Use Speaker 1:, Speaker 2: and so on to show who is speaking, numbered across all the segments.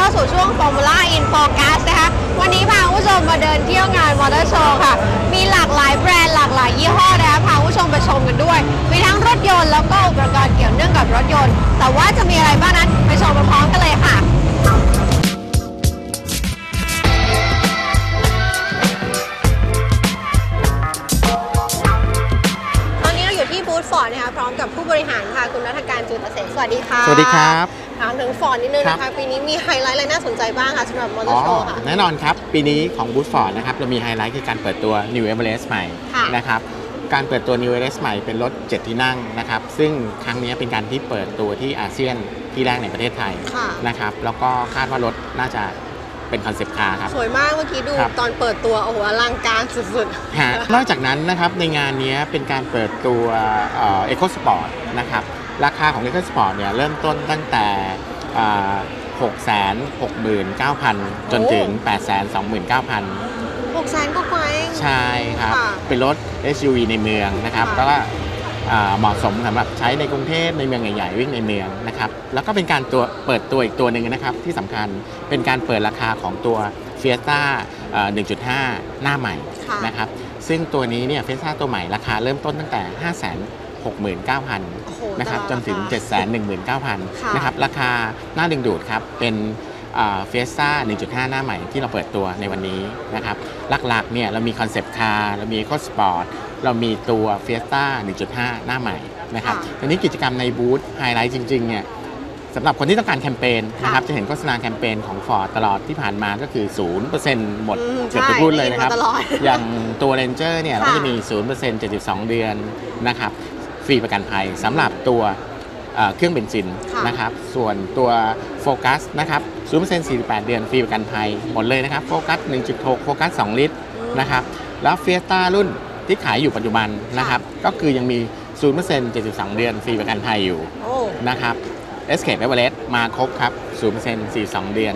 Speaker 1: าสู่ช่วง Formula in Focus นะคะวันนี้พาผู้ชมมาเดินเที่ยวงานมอเตอร์โชว์ค่ะมีหลากหลายแบรนด์หลากหลายยี่ห้อนะคะพาผู้ชมไปชมกันด้วยมีทั้งรถยนต์แล้วก็อุปกรณ์เกี่ยวเนื่องกับรถยนต์แต่ว่าจะมีอะไรบ้างนั้นไปชมพร้อมกันเลยค่ะบูธฟอร์ดนะคะพร้อมกับผู้บริหารค่ะคุณณัฐการจูตเสกสวัสดีค่ะ
Speaker 2: สวัสดีครับ
Speaker 1: ถามถึงฟอร์ดนิดนึงนะคะปีนี้มีไฮไลท์อะไรน่าสนใจบ้างคะสำหรับมอเตอร์โชว์ค่ะ
Speaker 2: แน่นอนครับปีนี้ของบูธฟอร์ดนะครับเรามีไฮไลท์คือการเปิดตัว New Everest ใหม่นะครับการเปิดตัว New Everest ใหม่เป็นรถ7ที่นั่งนะครับซึ่งครั้งนี้เป็นการที่เปิดตัวที่อาเซียนที่แรกในประเทศไทยนะครับแล้วก็คาดว่ารถน่าจะเป็นคอนเซปต์คาร์ครับ
Speaker 1: สวยมากเมื่อกี้ดูตอนเปิดตัวโอ้โหอลังการสุด
Speaker 2: ๆนอกจากนั้นนะครับในงานนี้เป็นการเปิดตัวEco Sport นะครับราคาของ Eco Sport เนี่ยเริ่มต้นตั้งแต่669,000 จนถึง 829,000
Speaker 1: 600,000 ก็ไป
Speaker 2: ใช่ครับเป็นรถ SUV ในเมืองนะครับก็เหมาะสมสำหรับใช้ในกรุงเทพในเมืองใหญ่ๆวิ่งในเมืองนะครับแล้วก็เป็นการเปิดตัวอีกตัวหนึ่งนะครับที่สำคัญเป็นการเปิดราคาของตัว Fiesta 1.5 หน้าใหม่นะครับซึ่งตัวนี้เนี่ย Fiesta ตัวใหม่ราคาเริ่มต้นตั้งแต่ 569,000 นะครับจนถึง 719,000 นะครับราคาน่าดึงดูดครับเป็นFiesta 1.5 หน้าใหม่ที่เราเปิดตัวในวันนี้นะครับหลักๆเนี่ยเรามีคอนเซปต์คาร์เรามี Eco Sport เรามีตัว Fiesta 1.5 หน้าใหม่นะครับทีนี้กิจกรรมในบูธไฮไลท์จริงๆเนี่ยสำหรับคนที่ต้องการแคมเปญนะครับจะเห็นโฆษณาแคมเปญของ Ford ตลอดที่ผ่านมาก็คือ 0% หมดเกือบทุกรุ่นเลยนะครับอย่างตัว Ranger เนี่ยเราก็จะมี 0% 72 เดือนนะครับฟรีประกันภัยสำหรับตัวเครื่องเบนซินนะครับส่วนตัวโฟกัสนะครับ 0% 48 เดือนฟรีประกันภัยหมดเลยนะครับโฟกัส 1.6 โฟกัส 2 ลิตรนะครับแล้วเฟียสต้ารุ่นที่ขายอยู่ปัจจุบันนะครับก็คือยังมี 0% 72 เดือนฟรีประกันภัยอยู่นะครับ Escape Everest มาครบครับ 0% 42 เดือน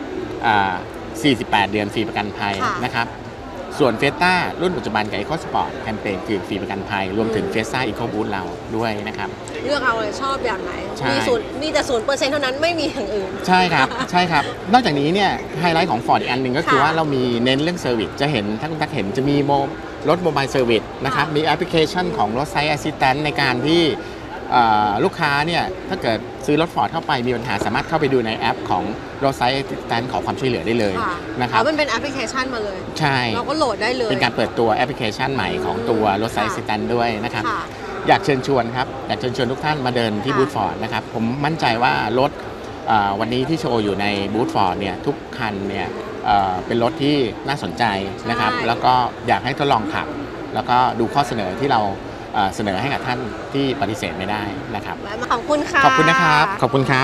Speaker 2: 48 เดือนฟรีประกันภัยนะครับส่วนเฟสต้ารุ่นปัจจุบันกับ Eco Sport แคมเปญคือฟรีประกันภัยรวมถึงเฟสต้า Eco Boost เราด้วยนะครับ
Speaker 1: เลือกเอาเลยชอบอย่างไหนมีแต่ 0% เท่านั้นไม่มีอย่างอื่น
Speaker 2: ใช่ครับใช่ครับนอกจากนี้เนี่ยไฮไลท์ของ Ford อีกอันหนึ่งก็คือว่าเรามีเน้นเรื่องเซอร์วิสจะเห็นถ้าคุณตักเห็นจะมีรถโมบายเซอร์วิสนะครับมีแอปพลิเคชันของรถไซส์แอสซิสแตนต์ในการที่ลูกค้าเนี่ยถ้าเกิดซื้อรถ Ford เข้าไปมีปัญหาสามารถเข้าไปดูในแอปของรถไซส์แอสซิสแตนต์ขอความช่วยเหลือได้เลยนะครับ
Speaker 1: มันเป็นแอปพลิเคชันมาเลย
Speaker 2: ใช่
Speaker 1: เราก็โหลดได้เลย
Speaker 2: เป็นการเปิดตัวแอปพลิเคชันใหม่ของตัวรถไซส์แอสซิสแตนต์ด้วยนะครับอยากเชิญชวนครับอยากเชิญชวนทุกท่านมาเดินที่บูธ Ford นะครับผมมั่นใจว่ารถวันนี้ที่โชว์อยู่ในบูธ Ford เนี่ยทุกคันเนี่ยเป็นรถที่น่าสนใจนะครับแล้วก็อยากให้ทดลองขับแล้วก็ดูข้อเสนอที่เราเสนอให้กับท่านที่ปฏิเสธไม่ได้นะครับ
Speaker 1: ขอบคุณค่ะ
Speaker 2: ขอบคุณนะครับขอบคุณครับ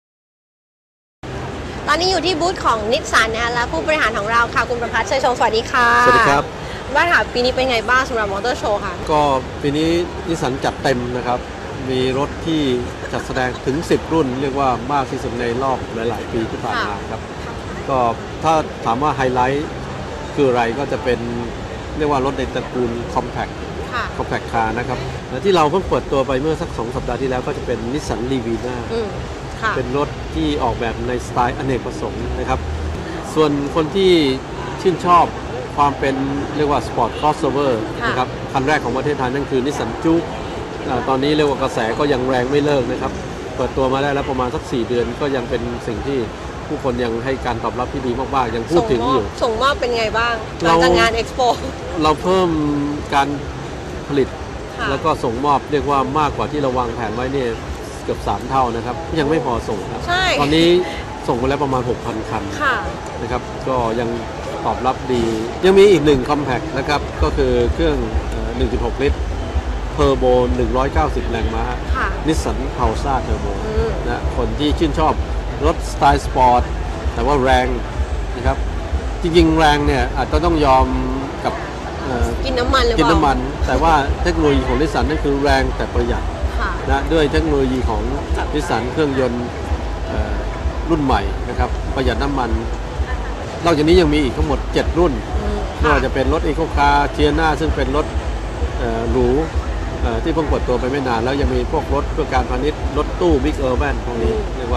Speaker 1: ตอนนี้อยู่ที่บูธของนิสสันนะคะและผู้บริหารของเราค่ะคุณประภัสเชยชงสวัสดีค่ะ
Speaker 3: สวัสดีครับ
Speaker 1: ว่าถามปีนี้เป็นไงบ้างสำหรับมอเตอร์โชว์ค่ะ
Speaker 3: ก็ปีนี้นิสสันจัดเต็มนะครับมีรถที่จัดแสดงถึง10รุ่นเรียกว่ามากที่สุดในรอบหลายๆปีที่ผ่านมาครับก็ถ้าถามว่าไฮไลท์คืออะไรก็จะเป็นเรียกว่ารถในตระกูลคอมแพคคาร์นะครับและที่เราเพิ่งเปิดตัวไปเมื่อสัก2 สัปดาห์ที่แล้วก็จะเป็นนิสสันลีวีน่าเป็นรถที่ออกแบบในสไตล์อเนกประสงค์นะครับส่วนคนที่ชื่นชอบความเป็นเรียกว่าสปอร์ตครอสโอเวอร์นะครับคันแรกของประเทศไทยนั่นคือนิสสันจู๊กตอนนี้เรียกว่ากระแสก็ยังแรงไม่เลิกนะครับเปิดตัวมาได้แล้วประมาณสัก4 เดือนก็ยังเป็นสิ่งที่ผู้คนยังให้การตอบรับที่ดีมากๆยังพูดถึงอยู่
Speaker 1: ส่งมอบเป็นไงบ้างหลังจากงานเอ็กซ์โป
Speaker 3: เราเพิ่มการผลิตแล้วก็ส่งมอบเรียกว่ามากกว่าที่เราวางแผนไว้เนี่ยเกือบ3 เท่านะครับยังไม่พอส่งครับตอนนี้ส่งไปแล้วประมาณ 6,000 คันนะครับก็ยังตอบรับดียังมีอีก1 Compact นะครับก็คือเครื่อง 1.6 ลิตรเทอร์โบ190 แรงม้านิสสันพาวซ่าเทอร์โบนะคนที่ชื่นชอบรถสไตล์สปอร์ตแต่ว่าแรงนะครับจริงๆแรงเนี่ยอาจจะต้องยอมกับ
Speaker 1: กินน้ำมัน
Speaker 3: แต่ว่าเทคโนโลยีของนิสสันนั่นคือแรงแต่ประหยัดนะด้วยเทคโนโลยีของนิสสันเครื่องยนต์รุ่นใหม่นะครับประหยัดน้ำมันนอกจากนี้ยังมีอีกทั้งหมด7 รุ่นไม่ว่าจะเป็นรถอีโคคาร์เทียน่าซึ่งเป็นรถหรูที่เพิ่งเปิดตัวไปไม่นานแล้วยังมีพวกรถเพื่อการพาณิชย์รถตู้บิ๊กเออร์แวนพวกนี้เรียกว่า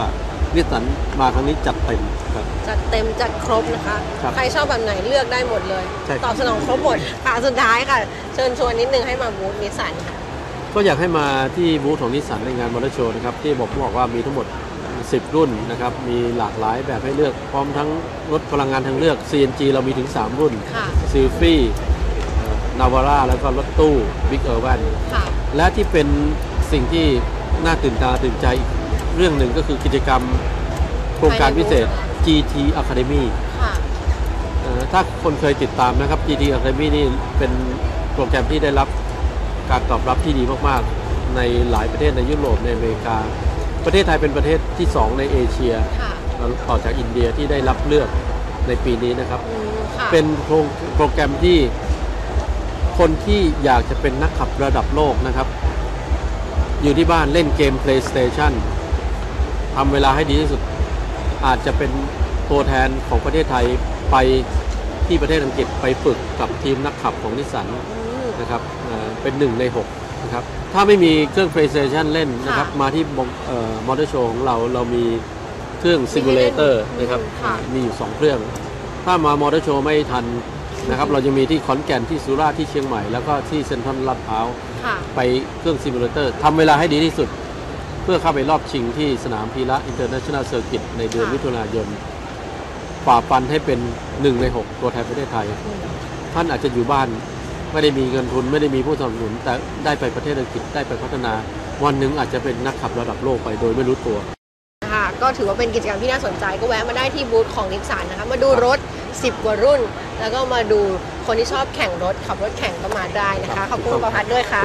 Speaker 3: นิสสันมาครั้งนี้จัดเต็มครับ
Speaker 1: จัดเต็มจัดครบนะคะ
Speaker 3: ครับ
Speaker 1: ใครชอบแบบไหนเลือกได้หมดเลย
Speaker 3: ใช่ครับ
Speaker 1: ตอบสนองครบหมดค่ะสุดท้ายค่ะ เชิญชวนนิดนึงให้มาบูธนิสสันค่ะ
Speaker 3: ก็อยากให้มาที่บูธของนิสสันในงานมอเตอร์โชว์นะครับที่บอกว่ามีทั้งหมด 10 รุ่นนะครับมีหลากหลายแบบให้เลือกพร้อมทั้งรถพลังงานทางเลือก CNG เรามีถึง 3 รุ่น
Speaker 1: ค่ะ
Speaker 3: ซิลฟี่นาวาร่าแล้วก็รถตู้บิ๊กเออร์วัน
Speaker 1: ค่ะ
Speaker 3: และที่เป็นสิ่งที่น่าตื่นตาตื่นใจอีกเรื่องหนึ่งก็คือกิจกรรมโครงการพิเศษ GT Academy
Speaker 1: ค่ะ
Speaker 3: ถ้าคนเคยติดตามนะครับ GT Academy นี่เป็นโปรแกรมที่ได้รับการตอบรับที่ดีมากๆในหลายประเทศในยุโรปในอเมริกา ประเทศไทยเป็นประเทศที่ 2 ในเอเชีย
Speaker 1: ค่ะ
Speaker 3: ต่อจากอินเดียที่ได้รับเลือกในปีนี้นะครับ
Speaker 1: ค่ะ
Speaker 3: เป็นโปรแกรมที่คนที่อยากจะเป็นนักขับระดับโลกนะครับ อยู่ที่บ้านเล่นเกม PlayStation ทำเวลาให้ดีที่สุดอาจจะเป็นตัวแทนของประเทศไทยไปที่ประเทศอังกฤษไปฝึกกับทีมนักขับของนิสสันนะครับเป็น1 ใน 6นะครับถ้าไม่มีเครื่อง PlayStation เล่นนะครับมาที่มอเตอร์โชว์ของเรามีเครื่องซิมูเลเตอร์นะครับมีอยู่2เครื่องถ้ามามอเตอร์โชว์ไม่ทันนะครับเราจะมีที่ขอนแก่นที่สุราษฎร์ที่เชียงใหม่แล้วก็ที่เซ็นทรัลลาดพร้าวไปเครื่องซิมูเลเตอร์ทำเวลาให้ดีที่สุดเพื่อเข้าไปรอบชิงที่สนามพีระอินเตอร์เนชั่นแนลเซอร์กิตในเดือนมิถุนายนฝ่าฟันให้เป็น1 ใน 6ตัวแทนประเทศไทยท่านอาจจะอยู่บ้านไม่ได้มีเงินทุนไม่ได้มีผู้สนับสนุนแต่ได้ไปประเทศอังกฤษได้ไปพัฒนาวันหนึ่งอาจจะเป็นนักขับระดับโลกไปโดยไม่รู้ตัว
Speaker 1: ค่ะก็ถือว่าเป็นกิจกรรมที่น่าสนใจก็แวะมาได้ที่บูธของนิสสันนะคะมาดูรถ10 กว่ารุ่น แล้วก็มาดูคนที่ชอบแข่งรถขับรถแข่งก็มาได้นะคะขอบคุณประพัฒน์ด้วยค่ะ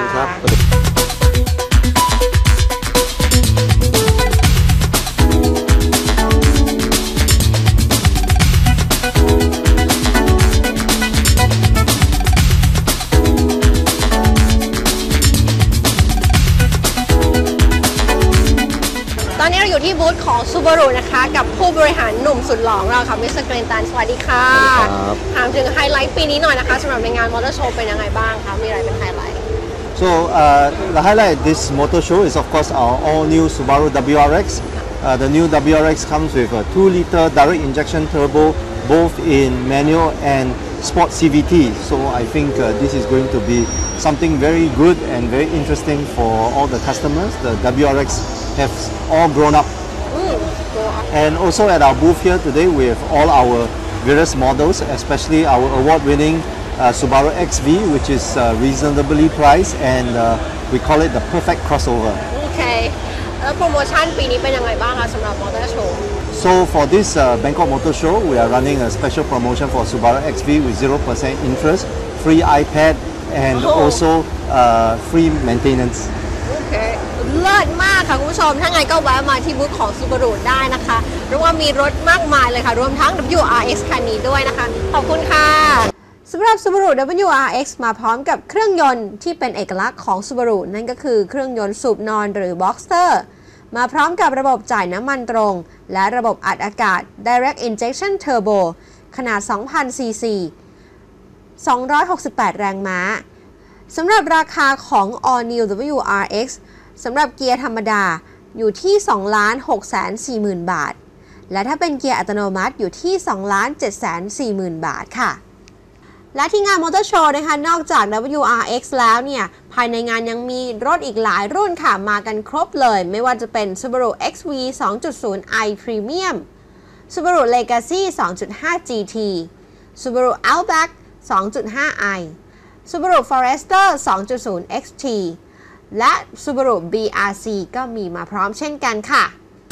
Speaker 1: ตอนนี้เราอยู่ที่บูธของ Subaru นะคะกับผู้บริหารหนุ่มสุดหล่อของเราค่ะมิสเตอร์เกรนตันสวัสดีค่ะถามถึงไฮไลท์ปีนี้หน่อยนะคะสำหรับในงานมอเตอร์โชว์เป็นยังไงบ้างคะมีอะไรเป็นไฮไลท์
Speaker 4: So the highlight of this motor show is of course our all-new Subaru WRX. The new WRX comes with a 2-liter direct injection turbo, both in manual and sport CVT. So I think this is going to be something very good and very interesting for all the customers. The WRX have all grown up. And also at our booth here today, we have all our various models, especially our award-winning Subaru XV, which is reasonably priced, and we call it the perfect crossover.
Speaker 1: โอเคแล้วโปรโมชั่นปีนี้เป็นยังไงบ้างคะสำหรับมอเตอร์โชว์
Speaker 4: So for this Bangkok Motor Show, we are running a special promotion for Subaru XV with 0% interest, free iPad, and also free maintenance.
Speaker 1: โอเคเลิศมากค่ะคุณผู้ชมถ้าไงก็แวะมาที่บูธของ Subaru ได้นะคะเพราะว่ามีรถมากมายเลยค่ะรวมทั้ง WRX คันนี้ด้วยนะคะขอบคุณค่ะสำหรับ Subaru WRX มาพร้อมกับเครื่องยนต์ที่เป็นเอกลักษณ์ของ Subaru นั่นก็คือเครื่องยนต์สูบนอนหรือ Boxster มาพร้อมกับระบบจ่ายน้ำมันตรงและระบบอัดอากาศ Direct Injection Turbo ขนาด 2,000 cc 268 แรงม้าสำหรับราคาของ All New WRX สำหรับเกียร์ธรรมดาอยู่ที่ 2,640,000 บาทและถ้าเป็นเกียร์อัตโนมัติอยู่ที่ 2,740,000 บาทค่ะและที่งานมอเตอร์โชว์นะคะนอกจาก WRX แล้วเนี่ยภายในงานยังมีรถอีกหลายรุ่นค่ะมากันครบเลยไม่ว่าจะเป็น Subaru XV 2.0i Premium Subaru Legacy 2.5 GT Subaru Outback 2.5i Subaru Forester 2.0 XT และ Subaru BRZ ก็มีมาพร้อมเช่นกันค่ะ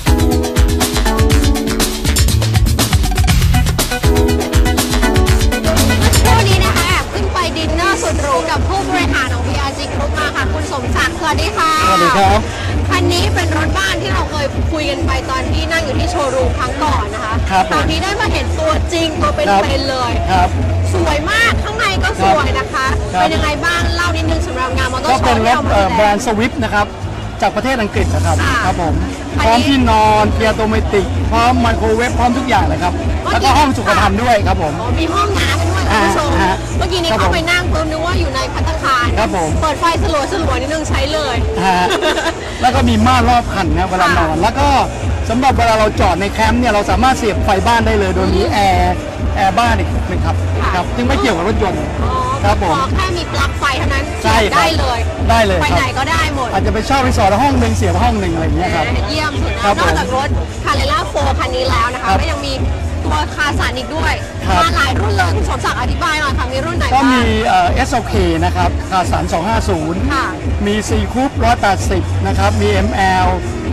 Speaker 1: คู่นี้นะคะแอบขึ้นไปดินเนอร์สุดหรูกับผู้บริหารของ BRZ Group มาค่ะคุณสมศักดิ์สวัสดีค่ะสวัสดีครับคันนี้เป็นรถบ้านที่เราเคยคุยกันไปตอนที่นั่งอยู่ที่โชว์รูมครั้งก่อนนะคะคราวนี้ได้มาเห็นตัวจริงตัวเป็นๆเลยสวยมากข้างในก็สวยนะคะเป็นยังไงบ้างเล่านิดนึงสำหรับงานมอเตอร์โชว์ก็เป็นรถ
Speaker 5: แบรนด์สวิฟต์นะครับจากประเทศอังกฤษนะครับครับผมพร้อมที่นอนเกียร์ออโตเมติกพร้อมไมโครเวฟพร้อมทุกอย่างเลยครับแล้วก็ห้องสุขภัณฑ์ด้วยครับผม
Speaker 1: มีห้องน้ำด้วยคุณผู้ชมเมื่อกี้นี้เข้าไปนั่งปุ๊บนึกว่าอยู่ในภัตตาคาร
Speaker 5: ครับผม
Speaker 1: เปิดไฟสลัวนิดนึงใช้เลย
Speaker 5: แล้วก็มีม่านรอบคันนะเวลานอนแล้วก็สสำหรับเวลาเราจอดในแคมป์เนี่ยเราสามารถเสียบไฟบ้านได้เลยโดยมีแอร์บ้านอีกหนึ่งครับครับซึ่งไม่เกี่ยวกับรถยนต์ครับผม
Speaker 1: พอแค่มีปลั๊กไฟเท่านั้น
Speaker 5: ใช่ครับ
Speaker 1: ได้เลย
Speaker 5: ได้เลย
Speaker 1: ไป
Speaker 5: ครับ
Speaker 1: ไหนก็ได้หมด
Speaker 5: อาจจะไปเช่ารีสอร์ทห้องหนึ่งเสียบห้องหนึ่งอะไรอย่างเงี้ยครับ
Speaker 1: เยี่ยมสุด
Speaker 5: ครั
Speaker 1: นะ
Speaker 5: บ
Speaker 1: นอกจากรถคาเรล่า4คันนี้แล้วนะคะ
Speaker 5: ครับ
Speaker 1: ก็ยังมีตัวคาสันอีกด้วย
Speaker 5: ครับ
Speaker 1: มาหลายรุ่นเลยคุณสมศักดิ์อธิบายหน่อยค่ะมีรุ่นไหน
Speaker 5: ก็
Speaker 1: บ้าง
Speaker 5: มี SOK นะครับคาสัน 250
Speaker 1: ค่ะ
Speaker 5: มี C Coupe 180 นะครับ มี ML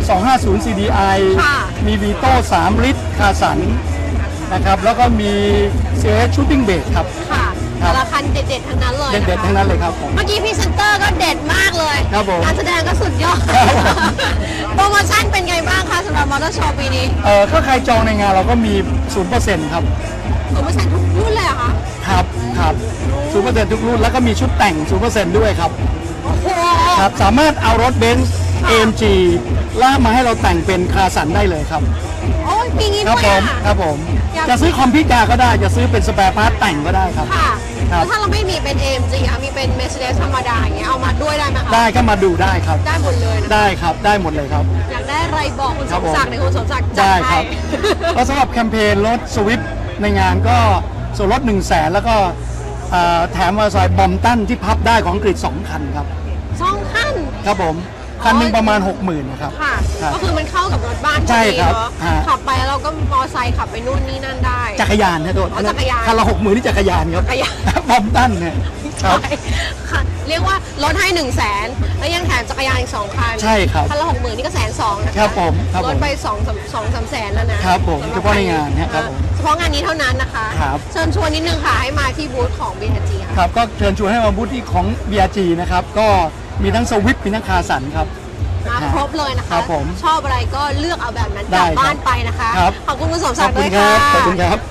Speaker 5: 250 CDI
Speaker 1: ค่ะ
Speaker 5: มี Vito 3 ลิตรคาสันนะครับ แล้วก็มี CS Shooting Brake ครับ
Speaker 1: ค่ะ
Speaker 5: ครับ
Speaker 1: แต่ละคันเด็ดๆทั้งนั้นเลยนะคะ
Speaker 5: เด็ดๆทั้งนั้นเลยครับผม
Speaker 1: เมื่อกี้พรีเซนเตอร์ก็เด็ดมากเลย
Speaker 5: ครับผม
Speaker 1: การแสดงก็สุดยอด
Speaker 5: ครับผม
Speaker 1: โปรโมชั่นเป็นไงบ้างคะสำหรับมอเตอร์โชว์ปีนี้
Speaker 5: ถ้าใครจองในงานเราก็มี 0% ครับ
Speaker 1: โปรโมชั่นทุกรุ่นเลยเหรอคะ
Speaker 5: ครับ ครับ 0% ทุกรุ่น แล้วก็มีชุดแต่ง 0% ด้วยครับ
Speaker 1: โอ้โห
Speaker 5: ครับ สามารถเอารถเบนซ์ AMG ลากมาให้เราแต่งเป็นคาสันได้เลยครับ
Speaker 1: โอ้ยปีนี้
Speaker 5: ครั
Speaker 1: ด้
Speaker 5: บ
Speaker 1: วย
Speaker 5: ผม
Speaker 1: อะ
Speaker 5: ครับผม
Speaker 1: อยาก
Speaker 5: จะซื้อคอมพิวเตอร์ก็ได้ จะซื้อเป็นสแปร์พาร์ทแต่งก็ได้ครับ
Speaker 1: ค่ะ
Speaker 5: ครั
Speaker 1: แล้
Speaker 5: บ
Speaker 1: วถ้าเราไม่มีเป็น AMG อะมีเป็น Mercedes ธรรมดาอย่างเงี้ยเอามาด้วยได้ไหมคะ
Speaker 5: ได้ก็มาดูได้ครับ
Speaker 1: ได้หมดเลยนะ
Speaker 5: ได้ครับ ได้หมดเลยครับ
Speaker 1: อยากได้อะไรบอกคุณ
Speaker 5: ค
Speaker 1: ส
Speaker 5: รับ
Speaker 1: ม
Speaker 5: ผม
Speaker 1: ศักดิ์ในอยคุณสมศักดิ์จัด
Speaker 5: ได้ค
Speaker 1: ให้
Speaker 5: รับ แล้วสำหรับแคมเปญรถสวิฟในงานก็ส่วนลด 100,000 แล้วก็แถมมอเตอร์ไซค์บอมตันที่พับได้ของอังกฤษ2 คันครับ
Speaker 1: สองขั้น
Speaker 5: ครับผม คันหนึ่งประมาณ 60,000นะครับ
Speaker 1: ค่ะ
Speaker 5: ครับ
Speaker 1: ก็คือมันเข้ากับรถบ้าน
Speaker 5: ใช่ครับ
Speaker 1: พอดี
Speaker 5: ฮะ
Speaker 1: เนาะขับไปแล้วเราก็มอไซค์ขับไปนู่นนี่นั่นได้
Speaker 5: จักรยานนะโดด
Speaker 1: อ๋อจักรยาน
Speaker 5: คันละ60,000นี่จักรยานครับ
Speaker 1: จักรยาน
Speaker 5: บอมตันเนี่ยครับ
Speaker 1: ใช่ค่ะเรียกว่าลดให้ 100,000แล้วยังแถมจักรยานอีก2คัน
Speaker 5: ใช่ครับ
Speaker 1: คันละ60,000นี่ก็120,000นะคะ
Speaker 5: ครับผมครับผม
Speaker 1: ลดไป2-3 แสนแล้วนะครับ
Speaker 5: ผม
Speaker 1: สำห
Speaker 5: เฉพาะในงานนะครับผม
Speaker 1: เฉพาะงานนี้เท่านั้นนะคะ
Speaker 5: ครับ
Speaker 1: เชิญชวนนิดนึงค่ะให้มาที่บูธของ BHG ค่ะ
Speaker 5: ครับก็เชิญชวนให้มาบูธที่ของ BRG นะครับ ก็มีทั้งสวิฟมีทั้งคาสันครับ
Speaker 1: มาครบเลยนะคะ
Speaker 5: ครับผม
Speaker 1: ชอบอะไรก็เลือกเอาแบบนั้นก
Speaker 5: ได้
Speaker 1: ลับ
Speaker 5: ครับ
Speaker 1: บ้านไปนะคะ
Speaker 5: ครับ
Speaker 1: ขอบคุณคุณสม
Speaker 5: ข
Speaker 1: ศั
Speaker 5: อก บ
Speaker 1: ดิ์
Speaker 5: คุ
Speaker 1: ด้ว
Speaker 5: ณ
Speaker 1: ย
Speaker 5: ค
Speaker 1: ค่ะ
Speaker 5: รับขอบคุณครับ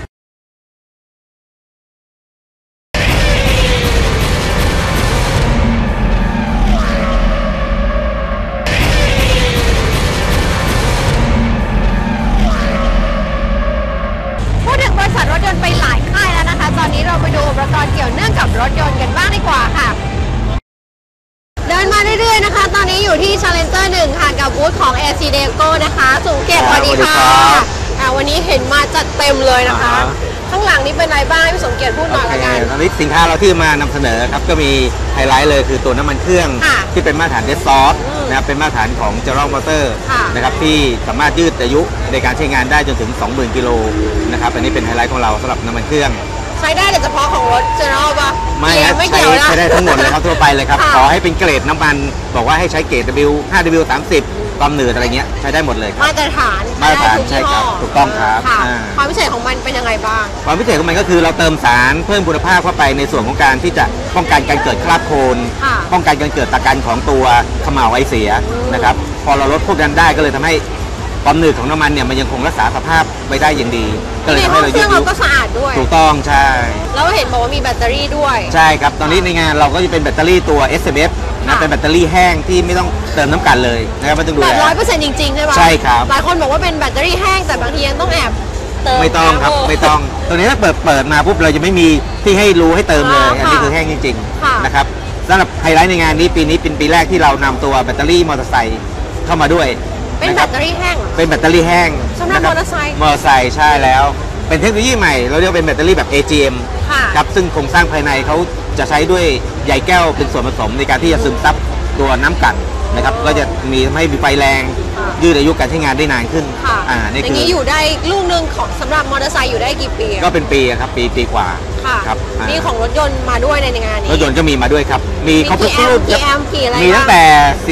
Speaker 1: พูดถึงบริษัทรถยนต์ไปหลายค่ายแล้วนะคะ ตอนนี้เราไปดูอุปกรณ์เกี่ยวเนื่องกับรถยนต์กันบ้างดีกว่าค่ะ เดินมาเรื่อยๆนะคะ ตอนนี้อยู่ที่ Challenger 1 ค่ะกับบูธของ AC Deco นะคะสูงเกียรติสวัสดีค่ะ
Speaker 3: สวัสดีครับ
Speaker 1: วันนี้เห็นมาจัดเต็มเลยนะคะ ข้างหลังนี้เป็นอะไรบ้างให้พี่สมเกียรติพูดหน่อยละกัน
Speaker 6: ตอนนี้สินค้าเราที่มานำเสนอครับก็มีไฮไลท์เลยคือตัวน้ำมันเครื่อง
Speaker 1: ค่ะ
Speaker 6: ที่เป็นมาตรฐานเดซซอสนะครับเป็นมาตรฐานของ General Motor
Speaker 1: ค่ะ
Speaker 6: นะครับที่สามารถยืดอายุในการใช้งานได้จนถึง 20,000 กิโลนะครับอันนี้เป็นไฮไลท์ของเราสำหรับน้ำมันเครื่อง
Speaker 1: ใช้ได้แต่เฉพาะของรถเจเนอเรลป่ะ
Speaker 6: ไม่ครับ
Speaker 1: ไม่
Speaker 6: ใช้
Speaker 1: เกี่ยวนะ
Speaker 6: ใช้ได้ทั้งหมดเลยครับทั่วไปเลยครับ
Speaker 1: ค่ะ
Speaker 6: ขอให้เป็นเกรดน้ำมันบอกว่าให้ใช้เกรด W 5W 30ความหนืดอะไรเงี้ยใช้ได้หมดเลยครับ
Speaker 1: มาตรฐาน
Speaker 6: มาตรฐาน
Speaker 1: ได้ทุก
Speaker 6: ใช่
Speaker 1: ยี่
Speaker 6: ครั
Speaker 1: ห้
Speaker 6: บถูกต้องครับ
Speaker 1: ค่ะ
Speaker 6: อ่า
Speaker 1: ความพิเศษของมันเป็นยังไงบ้าง
Speaker 6: ความพิเศษของมันก็คือเราเติมสารเพิ่มคุณภาพเข้าไปในส่วนของการที่จะป้องกันการเกิดคราบโคลน
Speaker 1: ค่ะ
Speaker 6: ป้องกันการเกิดตะกันของตัวเขม่าวไอเสียนะครับพอเราลดพวกนั้นได้ก็เลยทำให้ความหนืดของน้ำมันเนี่ยมันยังคงรักษาสภาพไว้ได้อย่างดี ก็เลย
Speaker 1: ใน
Speaker 6: ทำ
Speaker 1: ห้
Speaker 6: ให้
Speaker 1: อง
Speaker 6: เรา
Speaker 1: เค
Speaker 6: ยื
Speaker 1: รื่
Speaker 6: ด
Speaker 1: อง
Speaker 6: อา
Speaker 1: เรา
Speaker 6: ยุ
Speaker 1: ก็สะอาดด้วย
Speaker 6: ถูกต้องใช่
Speaker 1: แล้วเห็นบอกว่ามีแบตเตอรี่ด้วย
Speaker 6: ใช่ครับตอนนี้ในงานเราก็จะเป็นแบตเตอรี่ตัว SMS
Speaker 1: ค่ะ
Speaker 6: นะเป็นแบตเตอรี่แห้งที่ไม่ต้องเติมน้ำกันเลยนะครับไม่ต้องดู
Speaker 1: แบ
Speaker 6: แล
Speaker 1: บ100%จริงๆใช่ปะ
Speaker 6: ใช่ครับ
Speaker 1: หลายคนบอกว่าเป็นแบตเตอรี่แห้งแต่บางทียังต้องแอบเติม
Speaker 6: ไม่ต้องครับ
Speaker 1: นะ
Speaker 6: ไม่ต้องตัวนี้ถ้าเปิดมาปุ๊บเราจะไม่มีที่ให้รู้ให้เติมเลย
Speaker 1: ค่ะ
Speaker 6: อันนี้คือแห้งจริง
Speaker 1: ค่ะ
Speaker 6: ๆนะครับสำหรับไฮไลท์ในงานนี้ปีนี้เป็นปีแรกที่เรานำตัวแบตเตอรี่มอเตอร์ไซค์เข้ามาด้วย
Speaker 1: เป็น
Speaker 6: นะ
Speaker 1: แบ
Speaker 6: ครับ
Speaker 1: ตเตอรี่แห้งเหรอ
Speaker 6: เป็นแบตเตอรี่แห้ง
Speaker 1: สำหรับ
Speaker 6: นะค
Speaker 1: มอเตอร์ไซค์
Speaker 6: มอเตอร์ไซค์ใช่แล้ว เป็นเทคโนโลยีใหม่เราเรียกว่าเป็นแบตเตอรี่แบบ AGM
Speaker 1: ค่ะ
Speaker 6: ครับซึ่งโครงสร้างภายในเขาจะใช้ด้วยใยแก้วเป็นส่วนผสมในการที่จะซึมซับตัวน้ำกลั่นนะครับก็จะมีทำให้มีไฟแรง
Speaker 1: ค่ะ
Speaker 6: ยืดอายุการใช้งานได้นานขึ้น
Speaker 1: ค่ะ
Speaker 6: นี่
Speaker 1: อย่า
Speaker 6: คื
Speaker 1: ง
Speaker 6: อ
Speaker 1: นี้อยู่ได้ลูกหนึงของสำหรับมอเตอร์ไซค์อยู่ได้กี่ปีอะ
Speaker 6: ก็เป็นปีอะครับปีกว่า
Speaker 1: ค่ะ
Speaker 6: ครับอ่า
Speaker 1: มีของรถยนต์มาด้วยในงานนี้
Speaker 6: รถยนต์ก็มีมาด้วยครับ มี
Speaker 1: มี
Speaker 6: ครบทุ
Speaker 1: กี่
Speaker 6: ก
Speaker 1: แอ
Speaker 6: รุ่
Speaker 1: ม
Speaker 6: น
Speaker 1: ป์กี่แอมป์กี่อะไร
Speaker 6: มีตั้ง
Speaker 1: บ้า
Speaker 6: แต่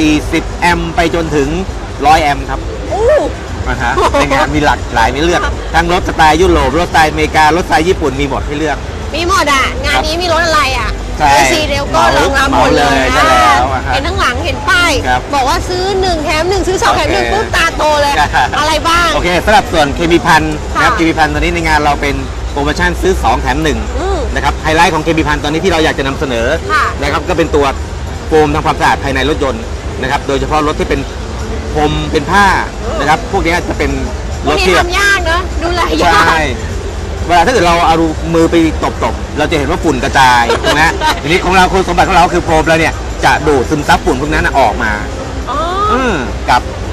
Speaker 6: 40 แอมป์ไปจนถึง 100 แอมป์ครับ
Speaker 1: อู้
Speaker 6: นะฮะในงานมีหลากหลายให้เลือก ทั้งรถสไตล์ยุโรป รถสไตล์อเมริกา รถสไตล์ญี่ปุ่นมีหมดให้เลือก
Speaker 1: มีหมดอ่ะ งานนี้มีรถอะไรอ่ะ
Speaker 6: ใช่
Speaker 1: ซีเดียวก็รองรับหมดเลย
Speaker 6: ใช่แล้วอะครับ
Speaker 1: เห็นทั้างหลังเห็นป้าย
Speaker 6: ครับ
Speaker 1: บอกว่าซื้อ1แถม1ซื้อ2แถม1
Speaker 6: โอเค
Speaker 1: ปุ๊บตาโตเลย
Speaker 6: ครับ
Speaker 1: อะไรบ้าง
Speaker 6: โอเคสำหรับส่วนเคมีพันนะครับ
Speaker 1: ค่ะ
Speaker 6: เคมีพันตอนนี้ในงานเราเป็นโปรโมชั่นซื้อ 2 แถม
Speaker 1: อืม
Speaker 6: 1นะครับไฮไลท์ของเคมีพันตอนนี้ที่เราอยากจะนำเสนอ
Speaker 1: ค่ะ
Speaker 6: นะครับก็เป็นตัวโฟมทำความสะอาดภายในรถยนต์นะครับโดยเฉพาะรถที่เป็นพรมเป็นผ้านะครับพวกนี้จะเป็น
Speaker 1: พว
Speaker 6: ร
Speaker 1: ก
Speaker 6: ถ
Speaker 1: นี้
Speaker 6: ที่แบบ
Speaker 1: ทำยากนะดูแลยา
Speaker 6: ใช่
Speaker 1: ก
Speaker 6: เวลาถ้าเกิดเราเอามือไปตบๆ เราจะเห็นว่าฝุ่นกระจายถูกไหมทีนี้ของเราคุณสมบัติของเราคือโฟมเราเนี่ยจะดูดซึมซับฝุ่นพวกนั้นนะออกมา
Speaker 1: อ๋อ
Speaker 6: กับ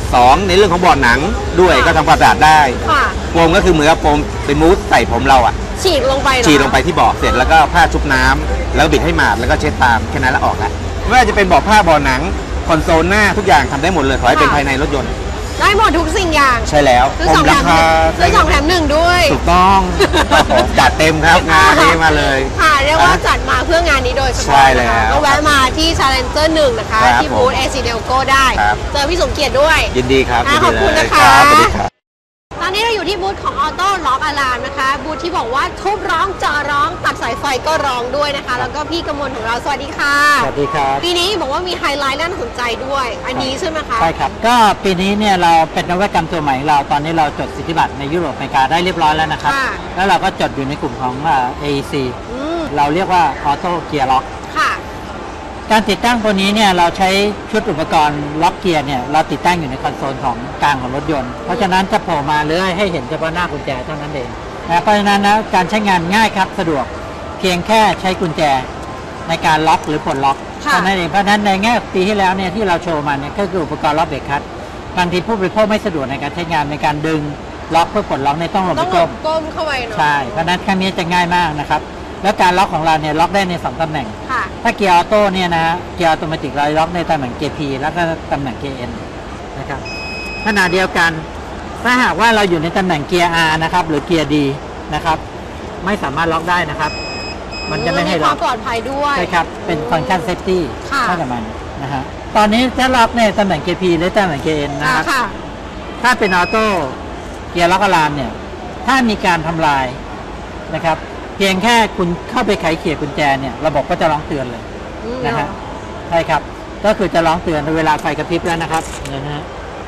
Speaker 6: 2ในเรื่องของบ่อหนังด้วยก็ทำความสะอาดได้
Speaker 1: ค่ะ
Speaker 6: โฟมก็คือเหมือนกับโฟมเป็นมูสใส่ผมเราอ่ะ
Speaker 1: ฉีกลงไปเหรอ
Speaker 6: ฉีดลงไปที่บ่อเสร็จแล้วก็ผ้าชุบน้ำแล้วบิดให้หมาดแล้วก็เช็ดตามแค่นั้นแล้วออกแล้วไม่ว่าจะเป็นบ่อผ้าบ่อหนังคอนโซลหน้าทุกอย่างทำได้หมดเลยขอให้เป็นภายในรถยนต์
Speaker 1: ได้หมดทุกสิ่งอย่าง
Speaker 6: ใช่แล้ว
Speaker 1: ซื้อ2 แถม 1ซื้อ2 แถม 1ด้วย
Speaker 6: ถูกต้องจัดเต็มครับงานนี้มาเลย
Speaker 1: ค่ะเรียกว่าจัดมาเพื่องานนี้โดยเฉ
Speaker 6: ใช่
Speaker 1: พาะ
Speaker 6: แล้
Speaker 1: นะคะ
Speaker 6: ว
Speaker 1: ก็แวะมาที่ Challenger 1 นะคะ
Speaker 6: ครับ
Speaker 1: ที่บูธ AC Delco ได้
Speaker 6: ครับ
Speaker 1: เจอพี่สมเกียรติด้วย
Speaker 6: ยินดีครับ
Speaker 1: อ่ะ
Speaker 6: ยินดี
Speaker 1: ขอบคุณ
Speaker 6: เลย
Speaker 1: นะคะ
Speaker 6: รับสวัสดีครับ
Speaker 1: ตอนนี้เราอยู่ที่บูธของ Auto Lock Alarm นะคะ บูธที่บอกว่าทุบร้องเจาะร้องตัดสายไฟก็ร้องด้วยนะคะ แล้วก็พี่กมลของเราสวัสดีค่ะ
Speaker 5: สวัสดีครับ
Speaker 1: ปีนี้บอกว่ามีไฮไลท์น่าสนใจด้วย อันนี้ใช่ไหมคะ
Speaker 5: ใช่ครับ ก็ปีนี้เนี่ยเราเป็นนวัตกรรมตัวใหม่ของเราตอนนี้เราจดสิทธิบัตรในยุโรปอเมริกาได้เรียบร้อยแล้วนะครับ
Speaker 1: ค่ะ
Speaker 5: แล้วเราก็จดอยู่ในกลุ่มของAEC
Speaker 1: อืม
Speaker 5: เราเรียกว่า Auto Gear Lock
Speaker 1: ค่ะ
Speaker 5: การติดตั้งตัวนี้เนี่ยเราใช้ชุดอุปกรณ์ล็อกเกียร์เนี่ยเราติดตั้งอยู่ในคอนโซลของกลางของรถยนต์ เพราะฉะนั้นจะโผล่มาหรือให้เห็นเฉพาะหน้ากุญแจเท่านั้นเองนะเพราะฉะนั้นนะการใช้งานง่ายครับสะดวกเพียงแค่ใช้กุญแจในการล็อกหรือปลดล็อก
Speaker 1: ค่ะ
Speaker 5: เท่านั้นเองเพราะฉะนั้นในแง่ปีที่แล้วเนี่ยที่เราโชว์มาเนี่ยก็คืออุปกรณ์ล็อกเบรกคัทบางทีผู้บริโภคไม่สะดวกในการใช้งานในการดึงล็อกเพื่อปลดล็อกเนี่ยต้องลง
Speaker 1: ต้
Speaker 5: ไป
Speaker 1: องหล
Speaker 5: ก้
Speaker 1: บ
Speaker 5: ม
Speaker 1: ก้มเข้าไปเนาะ
Speaker 5: ใช่เพราะฉะนั้นครั้งนี้จะง่ายมากนะครับแล้วการล็อกของเราเนี่ยล็อกได้ใน2ตำแหน่ง
Speaker 1: ค่ะ
Speaker 5: ถ้าเกียร์ออโต้เนี่ยนะเกียร์ออโตเมติกเราล็อกในตำแหน่งเกียร์ P แล้วก็ตำแหน่งเกียร์ N นะครับขณะเดียวกันถ้าหากว่าเราอยู่ในตำแหน่งเกียร์ R นะครับหรือเกียร์ D นะครับไม่สามารถล็อกได้นะครับ มันจะไม่ให้
Speaker 1: ค
Speaker 5: ล็
Speaker 1: วา
Speaker 5: อ
Speaker 1: ม
Speaker 5: ก
Speaker 1: ปลอดภัยด้วย
Speaker 5: ใช่ครับเป็นฟังก์ชันเซฟตี้
Speaker 1: ค่ะ
Speaker 5: ให้กับมันนะฮะตอนนี้ถ้าล็อกในตำแหน่งเกียร์ P หรือตำแหน่งเกียร์ N นะครับ
Speaker 1: ค่ะ
Speaker 5: ถ้าเป็นออโต้เกียร์ล็อกอะลามเนี่ยถ้ามีการทำลายนะครับเพียงแค่คุณเข้าไปไขเขี่ยกุญแจเนี่ยระบบก็จะร้องเตือนเลย นะฮะใช่ครับก็คือจะร้องเตือนเวลาไฟกระพริบแล้วนะครับเนี่ยนะฮะ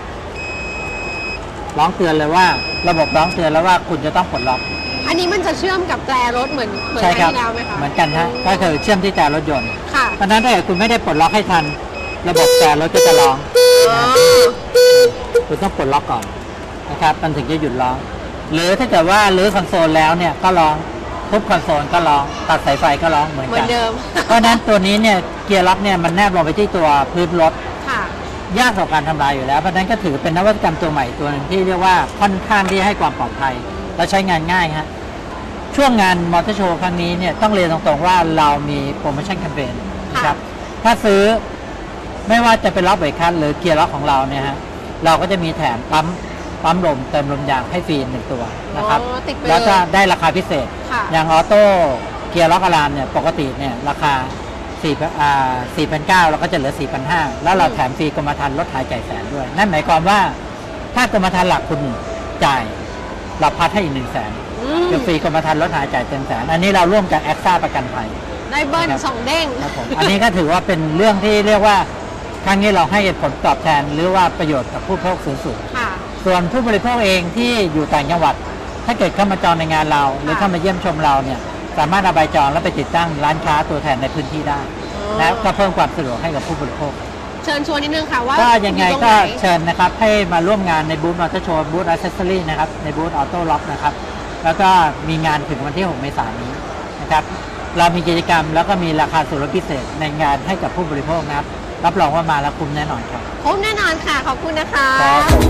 Speaker 5: ร้องเตือนเลยว่าระบบร้องเตือนแล้วว่าคุณจะต้องปลดล็อก
Speaker 1: อันนี้มันจะเชื่อมกับแตรรถเหมือน
Speaker 5: ใช่
Speaker 1: ค
Speaker 5: ครั
Speaker 1: รั้งที่แล้วไหมคะ
Speaker 5: เหมือนกันฮะก็คือเชื่อมที่แต่รถยนต์
Speaker 1: ค่ะ
Speaker 5: เพราะฉะนั้นถ้าเกิดคุณไม่ได้ปลดล็อกให้ทัน ระบบแต่รถก็จะร้อง
Speaker 1: อ๋อ
Speaker 5: คุณต้องปลดล็อกก่อนนะครับมันถึงจะหยุดร้อง หรือถ้าเกิดว่ารื้อคอนโซลแล้วเนี่ยก็ร้องทุบคอนโซลก็ร้องตัดสายไฟก็ร้องเหมือน
Speaker 1: เหมือ
Speaker 5: กัน
Speaker 1: นเดิม
Speaker 5: เพราะฉะนั้นตัวนี้เนี่ยเกียร์ล็อกเนี่ยมันแนบลงไปที่ตัวพื้นรถ
Speaker 1: ค่ะ
Speaker 5: ยากต่อการทำลายอยู่แล้วเพราะฉะนั้นก็ถือเป็นนวัตกรรมตัวใหม่ตัวหนึ่งที่เรียกว่าค่อนข้างที่ให้ความปลอดภัยและใช้งานง่ายฮะช่วงงานมอเตอร์โชว์ครั้งนี้เนี่ยต้องเรียนตรงๆว่าเรามีโปรโมชั่นแคมเปญนะครับถ้าซื้อไม่ว่าจะเป็นล็อกเบรกคัทหรือเกียร์ล็อกของเราเนี่ยฮะเราก็จะมีแถมปั๊มลมเติมลมยางให้ฟรี1 ตัวนะครับ
Speaker 1: อ๋อติดไป
Speaker 5: แล้ว
Speaker 1: เล
Speaker 5: ก็
Speaker 1: ย
Speaker 5: ได้ราคาพิเศษ
Speaker 1: ค่ะ
Speaker 5: อย่างออโต้เกียร์ล็อกอะลามเนี่ยปกติเนี่ยราคา4,900เราก็จะเหลือ 4,500 แล้วเราแถมฟรีกรมธรรม์ลดหายจ่ายแสนด้วย นั่นหมายความว่าถ้ากรมธรรม์หลักคุณจ่ายเราพัดให้อีก100,000
Speaker 1: อืม
Speaker 5: คือฟรีกรมธรรม์ลดหายจ่ายเต็มแสนอันนี้เราร่วมกับแอคซ่าประกันภัย
Speaker 1: ได้เบิ้ล
Speaker 5: ครับ
Speaker 1: 2 เด้ง
Speaker 5: ครับผมอันนี้ก็ถือว่าเป็นเรื่องที่เรียกว่าครั้งนี้เราให้ผลตอบแทนหรือว่าประโยชน์กับผู้บริโภคสูงสุด
Speaker 1: ค่ะ
Speaker 5: ส่วนผู้บริโภคเองที่อยู่ต่างจังหวัด ถ้าเกิดเข้ามาจองในงานเรา หรือเข้ามาเยี่ยมชมเราเนี่ยสามารถเอาใบจองแล้วไปติดตั้งร้านค้าตัวแทนในพื้นที่ได้ และก็เพิ่มความสะดวกให้กับผู้บริโภค
Speaker 1: เชิญชวนนิดนึงค่ะว่า
Speaker 5: ก็ยังไง
Speaker 1: อตร
Speaker 5: ก็
Speaker 1: หน
Speaker 5: เชิญนะครับให้มาร่วมงานในบูธมอเตอร์โชว์บูธอัซเซสซอรี่นะครับในบูธออโต้ล็อกนะครับแล้วก็มีงานถึงวันที่ 6 เมษายนนี้นะครับเรามีกิจกรรมแล้วก็มีราคาส่วนลดพิเศษในงานให้กับผู้บริโภคนะครับรับรองว่ามาแล้วคุ้มแน่นอนครับ
Speaker 1: พบแน่นอนค่ะ ขอบคุณนะคะ
Speaker 5: ครับผม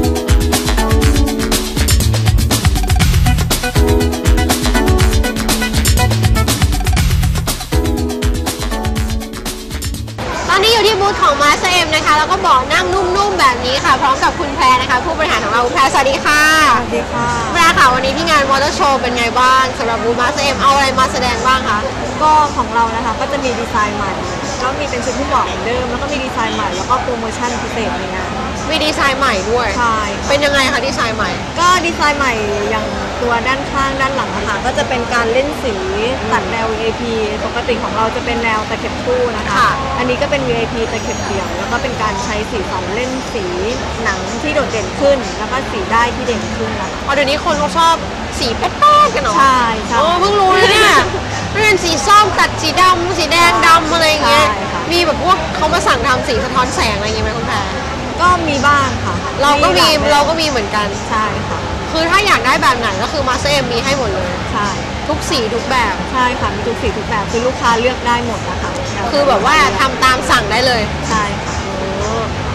Speaker 1: ตอนนี้อยู่ที่บูธของมาสเตอร์เอ็มนะคะ แล้วก็เบาะนั่งนุ่มๆแบบนี้ค่ะ พร้อมกับคุณแพรนะคะ ผู้บริหารของเราคุณแพรสวัสดีค่ะ
Speaker 7: สวัสดีค่ะ
Speaker 1: แพรค่ะวันนี้ที่งานมอเตอร์โชว์เป็นไงบ้างสำหรับบูธมาสเตอร์เอ็มเอาอะไรมาแสดงบ้างคะ
Speaker 7: ก็ของเรานะคะก็จะมีดีไซน์ใหม่ ก็มีเป็นชุดผู้บอกเหมือนเดิม แล้วก็มีดีไซน์ใหม่ แล้วก็โปรโมชั่นพิเศษในงาน
Speaker 1: มีดีไซน์ใหม่ด้วย
Speaker 7: ใช่
Speaker 1: เป็นยังไงคะดีไซน์ใหม่
Speaker 7: ก็ดีไซน์ใหม่อย่างตัวด้านข้างด้านหลังนะคะก็จะเป็นการเล่นสีตัดแนว VIP ปกติของเราจะเป็นแนวตะเข็บคู่นะคะ
Speaker 1: ค่ะ
Speaker 7: อันนี้ก็เป็น VIP ตะเข็บเดี่ยว แล้วก็เป็นการใช้สีสันเล่นสีหนังที่โดดเด่นขึ้น แล้วก็สีได้ที่เด่นขึ้นนะคะ
Speaker 1: เดี๋ยวนี้คนเขาชอบสีแป๊ดๆกันเหรอ
Speaker 7: ใช่ใช่
Speaker 1: โอ้เพิ่งรู้เลยเนี่ยไม่เป็นสีส้มตัดสีดำสีแดงดำอะไรอย่างเงี้ย
Speaker 7: ใช่ค่ะ
Speaker 1: มีแบบพวกเขามาสั่งทำสีสะท้อนแสงอะไรอย่างเงี้ยไหมคุณแพร
Speaker 7: ก็มีบ้างค่ะ
Speaker 1: เราก็มี
Speaker 7: หลยแบบ
Speaker 1: เราก็มีเหมือนกัน
Speaker 7: ใช่ค่ะ
Speaker 1: คือถ้าอยากได้แบบไหนก็คือมาสเตอร์เอ็มมีให้หมดเลย
Speaker 7: ใช่
Speaker 1: ทุกสีทุกแบบ
Speaker 7: ใช่ค่ะ มีทุกสีทุกแบบคือลูกค้าเลือกได้หมดนะคะ
Speaker 1: คือแบบว่าทำตามสั่งได้เลย
Speaker 7: ใช่ค่ะ
Speaker 1: โอ้น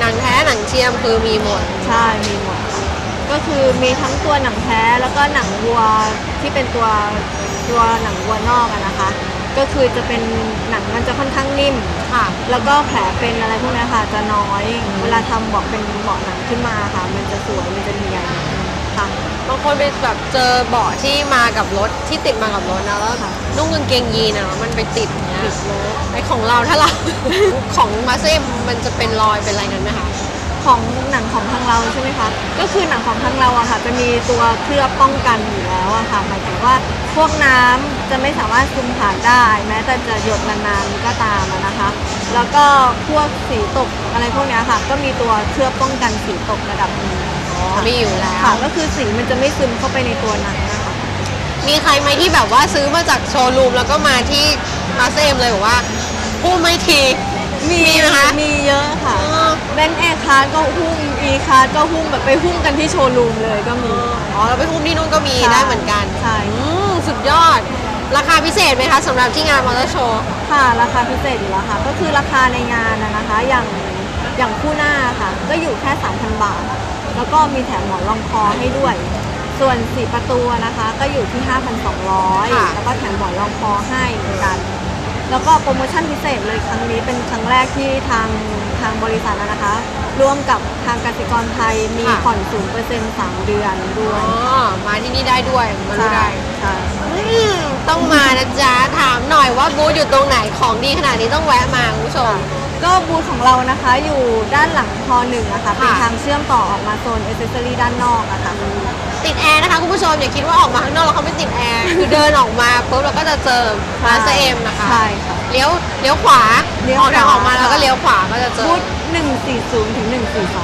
Speaker 1: นังแท้หนังเทียมคือมีหมด
Speaker 7: ใช่มีหมดค่ะก็คือมีทั้งตัวหนังแท้แล้วก็หนังวัวที่เป็นตัวหนังวัวนอกอะนะคะ ก็คือจะเป็นหนังมันจะค่อนข้างนิ่มค่ะ แล้วก็แผลเป็นอะไรพวกนี้ค่ะจะน้อยเวลาทำบอกเป็นเบาะหนังขึ้นมาค่ะ มันจะสวยมันจะเนียนค่ะ
Speaker 1: บางคนไปแบบเจอเบาะที่มากับรถที่ติดมากับรถนะแล้วนุ่งกางเกงยีนนะมันไปติดเนี้ยไอของเราถ้าเรา ของมาเซ่มันจะเป็นรอยเป็นอะไรกันไหมคะ
Speaker 7: ของหนังของทางเราใช่ไหมคะก็คือหนังของทางเราอะค่ะจะมีตัวเคลือบป้องกันอยู่แล้วอะค่ะหมายถึงว่าพวกน้ำจะไม่สามารถซึมผ่านได้แม้แต่จะหยดนานๆก็ตามอะนะคะ แล้วก็พวกสีตกอะไรพวกนี้ค่ะก็มีตัวเคลือบป้องกันสีตกระดับหนึง
Speaker 1: มีอยู่แล้ว
Speaker 7: ค่ะก็คือสีมันจะไม่ซึมเข้าไปในตัวหนังนะคะ
Speaker 1: มีใครไหมที่แบบว่าซื้อมาจากโชว์รูมแล้วก็มาที่มาเซมเลยบอกว่าพูดไม่ทีมีนะคะ
Speaker 7: มีเยอะค่ะแบงค์แอร์คาร์ดก็หุ้มอีคาร์ดก็หุ้มแบบไปหุ้มกันที่โชว์รูมเลยก็มี
Speaker 1: อ๋อแล้วไปหุ้มที่นู่นก็มี
Speaker 7: ใช่
Speaker 1: ได้เหมือนกัน
Speaker 7: ใช่
Speaker 1: สุดยอดราคาพิเศษไหมคะสำหรับที่งานมอเตอร์โชว์
Speaker 7: ค่ะราคาพิเศษอยู่แล้วค่ะก็คือราคาในงานนะคะอย่างคู่หน้าค่ะก็อยู่แค่ 3,000 บาท แล้วก็มีแถมหมอนรองคอให้ด้วย ส่วน4ประตูนะคะก็อยู่ที่ 5,200 แล้วก็แถมหมอนรองคอให้เหมือนกันแล้วก็โปรโมชั่นพิเศษเลยครั้งนี้เป็นครั้งแรกที่ทางบริษัทนะคะร่วมกับทางกสิกรไทยมีผ่อน 0% 3 เดือนด้วย
Speaker 1: มาที่นี่ได้ด้วยมาดูได้
Speaker 7: ใช่
Speaker 1: ต้องมานะจ๊ะถามหน่อยว่าบูธอยู่ตรงไหนของดีขนาดนี้ต้องแวะมาคุณผู้ชม
Speaker 7: ก็บูธของเรานะคะอยู่ด้านหลังพ1นะคะเป็นทางเชื่อมต่อออกมาโซนเอเซอรี่ด้านนอกอะค่ะ
Speaker 1: ติดแอร์นะคะคุณผู้ชมอย่าคิดว่าออกมาข้างนอกแล้วเขาไม่ติดแอร์ คือเดินออกมาปุ๊บเราก็จะเจอมาสเอ็มนะคะ
Speaker 7: ใช่ค่ะ
Speaker 1: เลี้ยวขวา
Speaker 7: เลี้ยว
Speaker 1: ออกทาง
Speaker 7: ขวา
Speaker 1: ออกมาแล้วก็เลี้ยวขวาก็จะเจอ
Speaker 7: บูธ140 ถึง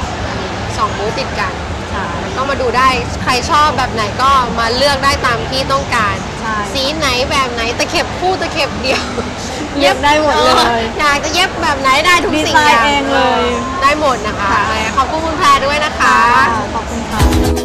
Speaker 7: 142
Speaker 1: 2บูธติดกัน
Speaker 7: ใช่
Speaker 1: ก็มาดูได้ใครชอบแบบไหนก็มาเลือกได้ตามที่ต้องการ
Speaker 7: ใช่
Speaker 1: สีไหนแบบไหนตะเข็บคู่ตะเข็บเดียว
Speaker 7: เย็บได้หมดเลย
Speaker 1: อยากจะเย็บแบบไหนได้ทุกสิ่ง
Speaker 7: ดีไซน์
Speaker 1: อย่าง
Speaker 7: เองเลย
Speaker 1: ได้หมดนะคะ
Speaker 7: ค่ะ
Speaker 1: ขอบคุณคุณแพรด้วยนะคะ
Speaker 7: ขอบคุณค่ะ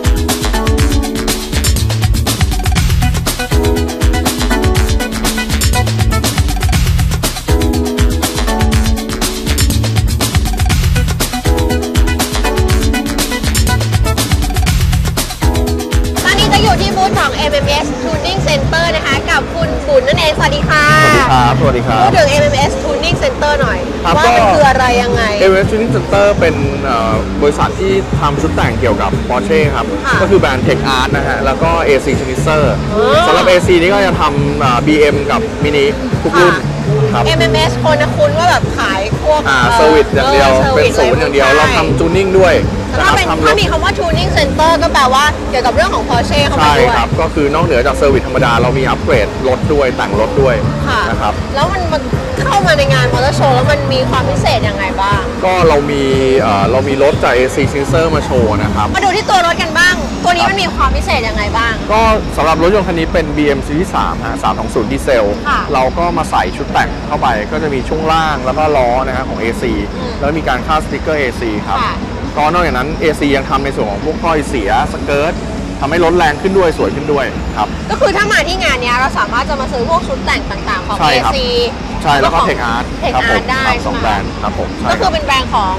Speaker 1: ตอนนี้จะอยู่ที่บูธของ MMS Tuning Center นะคะกับคุณบุญนั่นเองสวัสดีค่ะ
Speaker 8: ครับสวัสดีครับ
Speaker 1: พูดถึง MMS Tuning Center หน่อย
Speaker 8: ครับ
Speaker 1: ว่า
Speaker 8: ก็
Speaker 1: มันคืออะไรยังไง
Speaker 8: AWS Tuning Center เป็นบริษัทที่ทำชุดแต่งเกี่ยวกับ Porsche ครับ
Speaker 1: ค่ะ
Speaker 8: ก็คือแบรนด์ Tech Art นะฮะ แล้วก็ AC Tuner สำหรับ AC นี่ก็จะทำ BM กับ Mini ทุกรุ่นครับ
Speaker 1: MMS คนนะคุณว่าแบบขายพวก
Speaker 8: เซอร์วิสอย่างเดียว เป็นศูนย์อย่างเดียว เราทำจูนิ่งด้วย
Speaker 1: แต่
Speaker 8: นะค
Speaker 1: ถ้า
Speaker 8: รับ
Speaker 1: เป็น
Speaker 8: ทำร
Speaker 1: ถ้า
Speaker 8: ถ
Speaker 1: มีคำว่า Tuning Center ก็แปลว่าเกี่ยวกับเรื่องของ Porsche เข้ามา
Speaker 8: ใช่
Speaker 1: ด้วย
Speaker 8: ครับ ก็คือนอกเหนือจากเซอร์วิสธรรมดา เรามีอัปเกรดรถด้วย แต่งรถด้วย
Speaker 1: ค่ะ
Speaker 8: นะครับ
Speaker 1: แล้วมันเข้ามาในงานมอเตอร์โชว์แล้วมันมีความพิเศษยังไงบ้าง
Speaker 8: ก็เรามีรถจาก AC Tuner มาโชว์นะครับ
Speaker 1: มาดูที่ตัวรถกันบ้าง ตัวนี้มันมีความพิเศษยังไงบ้าง
Speaker 8: ก็สำหรับรถยนต์คันนี้เป็น BM Series 3ฮะ320ดีเซล
Speaker 1: ค่ะ
Speaker 8: เราก็มาใส่ชุดแต่งเข้าไปก็จะมีช่วงล่างแล้วก็ล้อนะฮะของ AC แล้วมีการคาดสติกเกอร์ AC ครับ
Speaker 1: ค่ะ
Speaker 8: ก็นอกจากนั้น AC ยังทำในส่วนของพวกถ้อยเสียสเกิร์ตทำให้รถแรงขึ้นด้วยสวยขึ้นด้วยครับ
Speaker 1: ก็คือถ้ามาที่งานเนี้ยเราสามารถจะมาซื้อพวกชุดแต่งต่างๆ ของ
Speaker 8: ใช่ครับ
Speaker 1: AC
Speaker 8: ใช่แล้วก็ Tech Art
Speaker 1: Tech
Speaker 8: ครับผม
Speaker 1: Art ได้
Speaker 8: ครับส
Speaker 1: ใช่
Speaker 8: อง
Speaker 1: ไหม
Speaker 8: แบรนด์ครับผมใช่
Speaker 1: ก็
Speaker 8: ค
Speaker 1: คื
Speaker 8: รั
Speaker 1: อบ เป็นแบรนด์ของ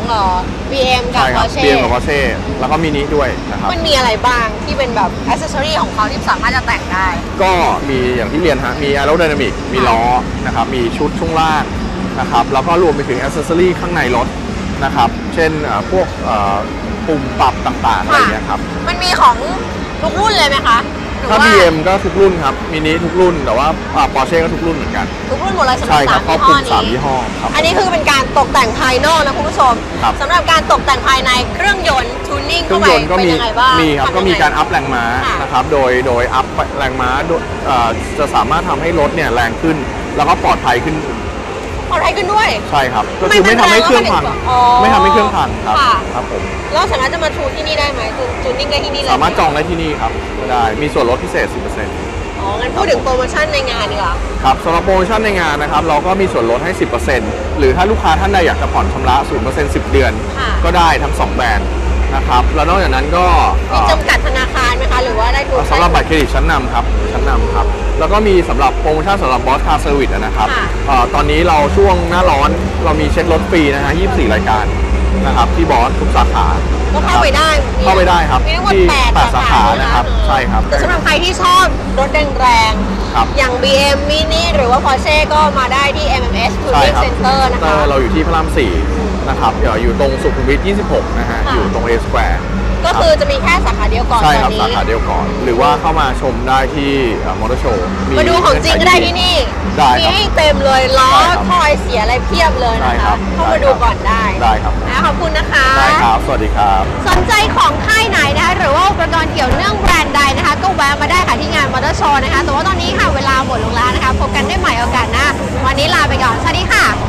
Speaker 1: BM กับ
Speaker 8: ใช่ครับ
Speaker 1: Porsche
Speaker 8: BM กับ Porsche แล้วก็มินิด้วยนะครับ
Speaker 1: มันมีอะไรบ้างที่เป็นแบบอ c เซสซอรี่ของเขาที่สามารถจะแต่งได้
Speaker 8: ก็มีอย่างที่เรียนฮะมี aerodynamic มีล้อนะครับมีชุดช่วงล่างนะครับแล้วก็รวมไปถึง accessory ข้างในรถนะครับเช่นพวกปุ่มปรับต่างๆอะไรอย่างเงี้ยครับ
Speaker 1: มันมีของทุกรุ่นเลยไหมคะหรือ
Speaker 8: ถ้า
Speaker 1: ว่า
Speaker 8: BM ก็ทุกรุ่นครับมินิทุกรุ่นแต่ว่าPorsche ก็ทุกรุ่นเหมือนกัน
Speaker 1: ทุกรุ่นหมดเลยสำหรั
Speaker 8: ใช่
Speaker 1: บ
Speaker 8: ครับครอบ
Speaker 1: 3
Speaker 8: คลุ
Speaker 1: ยี่
Speaker 8: ม
Speaker 1: ห้อ
Speaker 8: 3
Speaker 1: นี้
Speaker 8: ยี่ห้อครับ
Speaker 1: อันนี้คือเป็นการตกแต่งภายนอกนะคุณผู้ชม
Speaker 8: ครับ
Speaker 1: สำหรับการตกแต่งภายในเครื่องยนต์ทูนิ่ง
Speaker 8: เครื่
Speaker 1: เข้า
Speaker 8: อง
Speaker 1: ไป
Speaker 8: ยนต์ก็
Speaker 1: เป็น
Speaker 8: มี
Speaker 1: ยังไงบ้าง
Speaker 8: มีครับ
Speaker 1: ทำยังไง
Speaker 8: ก็มีการอัพแรงม้า
Speaker 1: ค่ะ
Speaker 8: นะครับโดยอัพแรงม้าจะสามารถทำให้รถเนี่ยแรงขึ้น แล้วก็ปลอดภัยขึ้น
Speaker 1: ปลอดภัยขึ้นด้วย
Speaker 8: ใช่ครับก็คือไม่ทำให้เครื่องพัง
Speaker 1: อ๋อ
Speaker 8: ไม่ทำให้เครื่องพังครับ
Speaker 1: ค่ะ
Speaker 8: ครับผม
Speaker 1: แล้วสามารถจะมาทูนที่นี่ได้ไหมทูนิ่งได้ที่นี่เลย
Speaker 8: สามารถจองได้ที่นี่ครับก็ได้มีส่วนลดพิเศษ 10%
Speaker 1: อ๋องั้นพูดถึงโปรโมชั่นในงานดีกว่า
Speaker 8: ครับสำหรับโปรโมชั่นในงานนะครับเราก็มีส่วนลดให้ 10% หรือถ้าลูกค้าท่านใดอยากจะผ่อนชำระ 0% 10 เดือน
Speaker 1: ค่ะ
Speaker 8: ก็ได้ทั้ง 2 แบรนด์นะครับแล้วนอกจากนั้นก็
Speaker 1: มีจำกัดธนาคารไหมคะ หรือว่าได้ทุน
Speaker 8: สำหรับบัตรเครดิตชั้นนำครับแล้วก็มีสำหรับโปรโมชั่นสำหรับบอสคาร์เซอร์วิสนะครับตอนนี้เราช่วงหน้าร้อนเรามีเช็ครถฟรีนะฮะ24 รายการนะครับที่บอสทุกสาขา
Speaker 1: ก็เข้าไปได้
Speaker 8: เข้าไปได้ครับ
Speaker 1: มีทั้งหมด
Speaker 8: ที่
Speaker 1: 8
Speaker 8: สาขานะครับใช่ครับ
Speaker 1: แต่สำหรับใครที่ชอบรถแรง
Speaker 8: ครับ
Speaker 1: ๆอย่าง BM Mini หรือว่า Porsche ก็มาได้ที่ MMS
Speaker 8: ใช่
Speaker 1: Tuning
Speaker 8: ครับ
Speaker 1: Center นะคะ
Speaker 8: เราอยู่ที่พระราม 4 นะครับอยู่ตรงสุขุมวิท 26 นะฮะ
Speaker 1: ค่ะ
Speaker 8: อยู่ตรง A Square
Speaker 1: ก็คือจะมีแค่สาขาเดียวก่อน
Speaker 8: ใช่
Speaker 1: ต
Speaker 8: ค
Speaker 1: อ
Speaker 8: รับ
Speaker 1: นนี้
Speaker 8: สาขาเดียวก่อน หรือว่าเข้ามาชมได้ที่มอเตอร์โชว์
Speaker 1: มาดูของจริงก็ได้ที่นี่
Speaker 8: ได้
Speaker 1: มี
Speaker 8: ครับ
Speaker 1: ให้เต็มเลยล้อ
Speaker 8: ได้ครับ
Speaker 1: ทอยเสียอะไรเพียบเลย
Speaker 8: ได้
Speaker 1: นะ
Speaker 8: ครั
Speaker 1: คะ
Speaker 8: บ
Speaker 1: เข้ามาดูก่อนได้
Speaker 8: ได้ครับ
Speaker 1: นะขอบคุณนะคะ
Speaker 8: ได้ครับ สวัสดีครับ
Speaker 1: สนใจของค่ายไหนนะคะหรือว่าอุปกรณ์เกี่ยวเนื่องแบรนด์ใดนะคะ ก็แวะมาได้ค่ะที่งานมอเตอร์โชว์นะคะแต่ว่าตอนนี้ค่ะเวลาหมดลงแล้วนะคะพบกันได้ใหม่โอกาสหน้าวันนี้ลาไปก่อนสวัสดีค่ะ